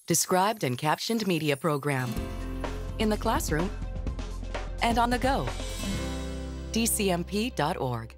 Described and captioned media program. In the classroom and on the go. dcmp.org.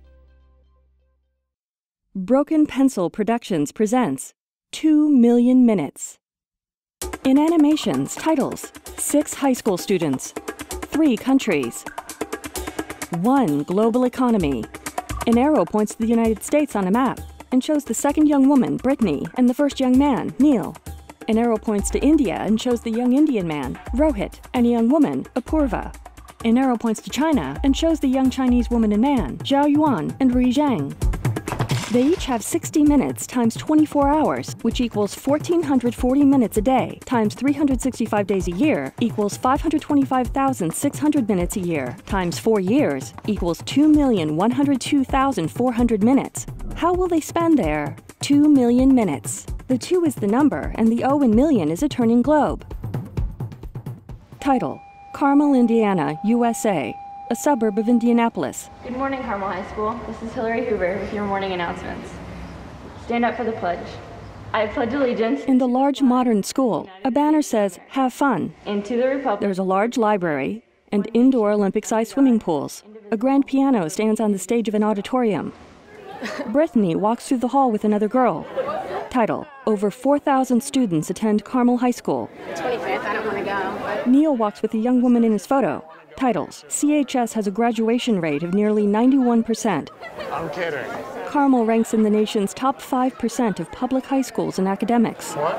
Broken Pencil Productions presents 2 Million Minutes. In animations, titles: 6 high school students, 3 countries, 1 global economy. An arrow points to the United States on a map and shows the second young woman, Brittany, and the first young man, Neil. An arrow points to India and shows the young Indian man, Rohit, and a young woman, Apurva. An arrow points to China and shows the young Chinese woman and man, Zhao Yuan and Ri Zhang. They each have 60 minutes times 24 hours, which equals 1,440 minutes a day, times 365 days a year, equals 525,600 minutes a year, times 4 years, equals 2,102,400 minutes. How will they spend their 2 million minutes? The 2 is the number, and the O in million is a turning globe. Title: Carmel, Indiana, USA, a suburb of Indianapolis. Good morning, Carmel High School. This is Hillary Hoover with your morning announcements. Stand up for the pledge. I pledge allegiance. In the large modern school, a banner says, "Have fun." And to the republic. There's a large library and indoor Olympic-sized swimming pools. A grand piano stands on the stage of an auditorium. Brittany walks through the hall with another girl. Title: Over 4,000 students attend Carmel High School. 25th, I don't want to go. Neil walks with a young woman in his photo. Titles: CHS has a graduation rate of nearly 91%. I'm kidding. Carmel ranks in the nation's top 5% of public high schools in academics. What?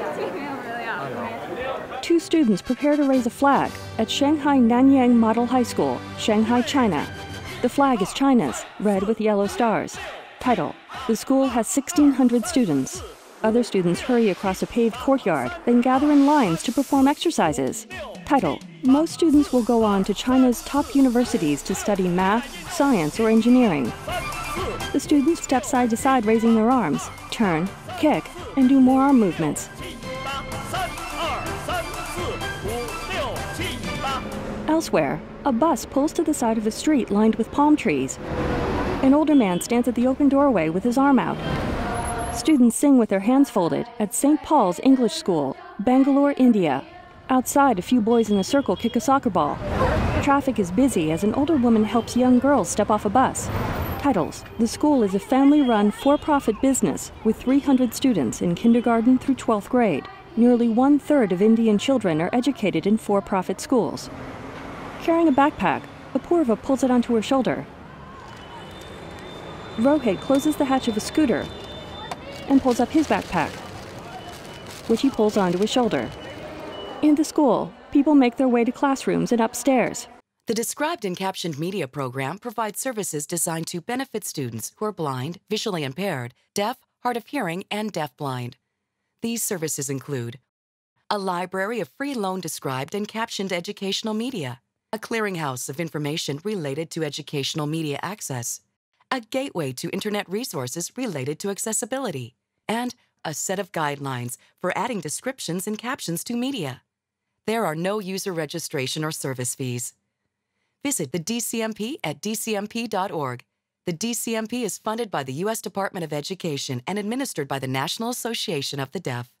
2 students prepare to raise a flag at Shanghai Nanyang Model High School, Shanghai, China. The flag is China's, red with yellow stars. Title: The school has 1,600 students. Other students hurry across a paved courtyard, then gather in lines to perform exercises. Title: Most students will go on to China's top universities to study math, science, or engineering. The students step side to side raising their arms, turn, kick, and do more arm movements. Elsewhere, a bus pulls to the side of a street lined with palm trees. An older man stands at the open doorway with his arm out. Students sing with their hands folded at St. Paul's English School, Bangalore, India. Outside, a few boys in a circle kick a soccer ball. Traffic is busy as an older woman helps young girls step off a bus. Titles: The school is a family-run, for-profit business with 300 students in kindergarten through 12th grade. Nearly 1/3 of Indian children are educated in for-profit schools. Carrying a backpack, Apurva pulls it onto her shoulder. Rohit closes the hatch of a scooter and pulls up his backpack, which he pulls onto his shoulder. In the school, people make their way to classrooms and upstairs. The Described and Captioned Media program provides services designed to benefit students who are blind, visually impaired, deaf, hard of hearing, and deafblind. These services include a library of free loan described and captioned educational media, a clearinghouse of information related to educational media access, a gateway to internet resources related to accessibility, and a set of guidelines for adding descriptions and captions to media. There are no user registration or service fees. Visit the DCMP at dcmp.org. The DCMP is funded by the U.S. Department of Education and administered by the National Association of the Deaf.